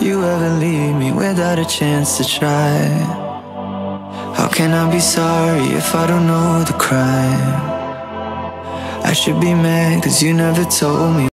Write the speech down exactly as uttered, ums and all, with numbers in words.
you ever leave me without a chance to try? How can I be sorry if I don't know the crime? I should be mad cause you never told me